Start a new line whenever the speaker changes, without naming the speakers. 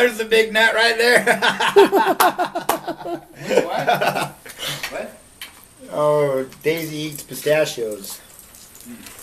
there's the big nut right there.
What? What?
Oh, Daisy eats pistachios.
Hmm.